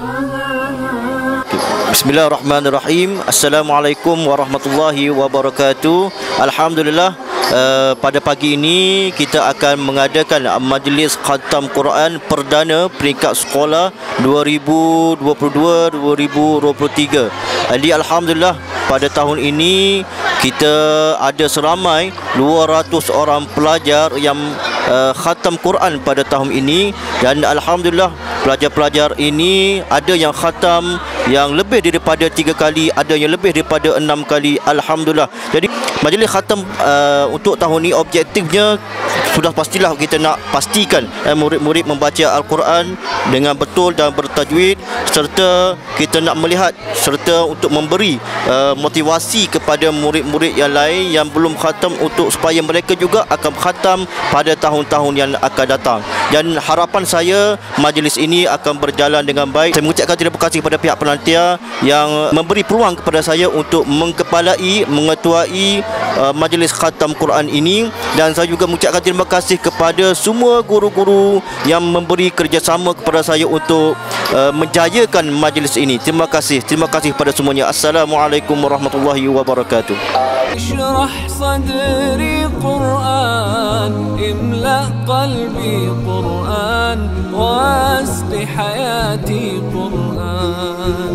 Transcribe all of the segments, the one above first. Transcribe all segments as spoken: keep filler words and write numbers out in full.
Bismillahirrahmanirrahim. Assalamualaikum warahmatullahi wabarakatuh. Alhamdulillah, uh, pada pagi ini kita akan mengadakan majlis khatam Quran perdana peringkat sekolah dua ribu dua puluh dua dua ribu dua puluh tiga. Jadi alhamdulillah pada tahun ini kita ada seramai dua ratus orang pelajar yang uh, khatam Quran pada tahun ini, dan alhamdulillah pelajar-pelajar ini ada yang khatam yang lebih daripada tiga kali, ada yang lebih daripada enam kali. Alhamdulillah. Jadi majlis khatam uh, untuk tahun ini objektifnya sudah pastilah kita nak pastikan eh, murid-murid membaca Al-Quran dengan betul dan bertajwid, serta kita nak melihat serta untuk memberi uh, motivasi kepada murid-murid yang lain yang belum khatam untuk supaya mereka juga akan khatam pada tahun-tahun yang akan datang. Dan harapan saya majlis ini akan berjalan dengan baik. Saya mengucapkan terima kasih kepada pihak penantia yang memberi peluang kepada saya untuk mengkepalai, mengetuai uh, majlis khatam Quran ini, dan saya juga mengucapkan terima Terima kasih kepada semua guru-guru yang memberi kerjasama kepada saya untuk uh, menjayakan majlis ini. Terima kasih. Terima kasih kepada semuanya. Assalamualaikum warahmatullahi wabarakatuh. Ishrah sadri Quran, imla qalbi Quran, wasqi hayati Quran.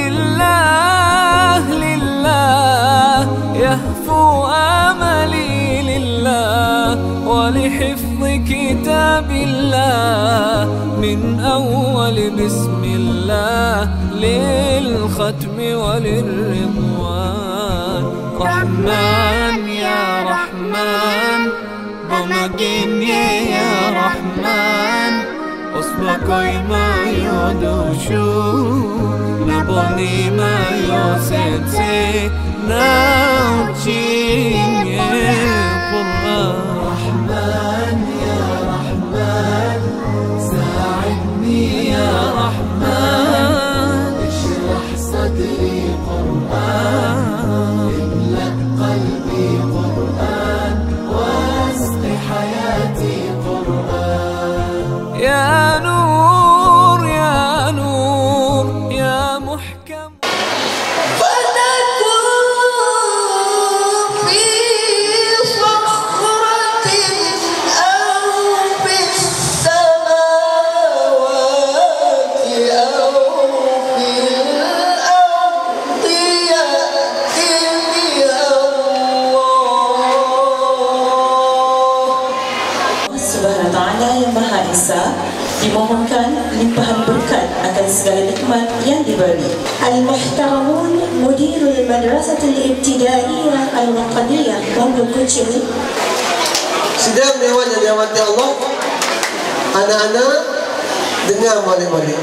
Lillah, lillah, yahfu amali lillah, ولحفظ كتاب الله من أول بسم الله للختم وللرضوان. رحمن يا رحمن بمجيني يا رحمن أصبحي ما يدوشو نبني ما يوسنسي ناوتشين القرآن. رحمن يا رحمن ساعدني يا رحمن اشرح صدري قرآن املأ قلبي قرآن واسق حياتي قرآن. يا نور يا نور يا محكم dimohonkan limpahan berkat akan segala nikmat yang diberi. Al-Muhtaramun Mudirul Madrasatul Ibtidaiyah Al-Waqadiyah Bangul Kuching. Sidang Dewan yang dirahmati Allah, anak-anak dengar balik-balik.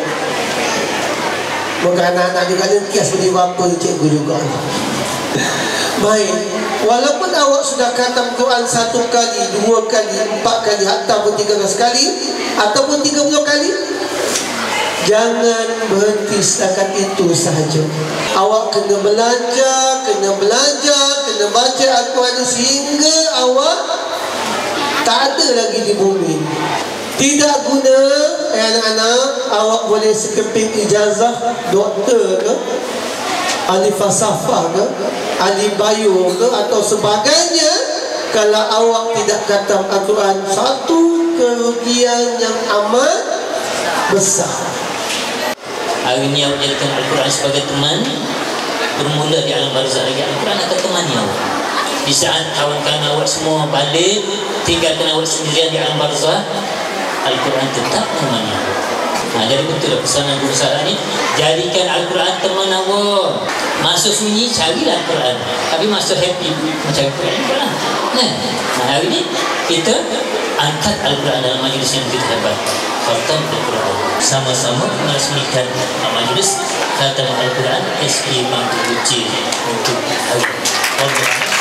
Moga anak-anak juga ni kias beri bapa cikgu juga. Baik, walaupun awak sudah khatam Quran satu kali, dua kali, empat kali, ataupun tiga belas kali, ataupun tiga puluh kali, jangan berhenti setakat itu sahaja. Awak kena belajar, kena belajar, kena baca Al-Quran sehingga awak tak ada lagi di bumi. Tidak guna, eh, anak-anak, awak boleh sekeping ijazah doktor ke, ahli falsafah ke, ahli bio ke, atau sebagainya. Kalau awak tidak khatam Al-Quran, satu kerugian yang amat besar. Hari ini awak jadikan Al-Quran sebagai teman. Bermula di alam barzah lagi, Al-Quran akan temani awak. Di saat kawan-kawan awak semua balik, tinggalkan awak sendirian di alam barzah, Al-Quran tetap temani awak. Nah, jadi betul lah pesanan guru saya ni, jadikan Al-Quran teman awak. Masuk sunyi, carilah Al-Quran. Tapi masuk happy, macam Al-Quran. Nah, nah, hari ni kita angkat Al-Quran dalam majlis yang kita dapat. Khatam Al-Quran. Sama-sama meresmikan majlis Khatam Al-Quran S P Bangku Kuching untuk hari.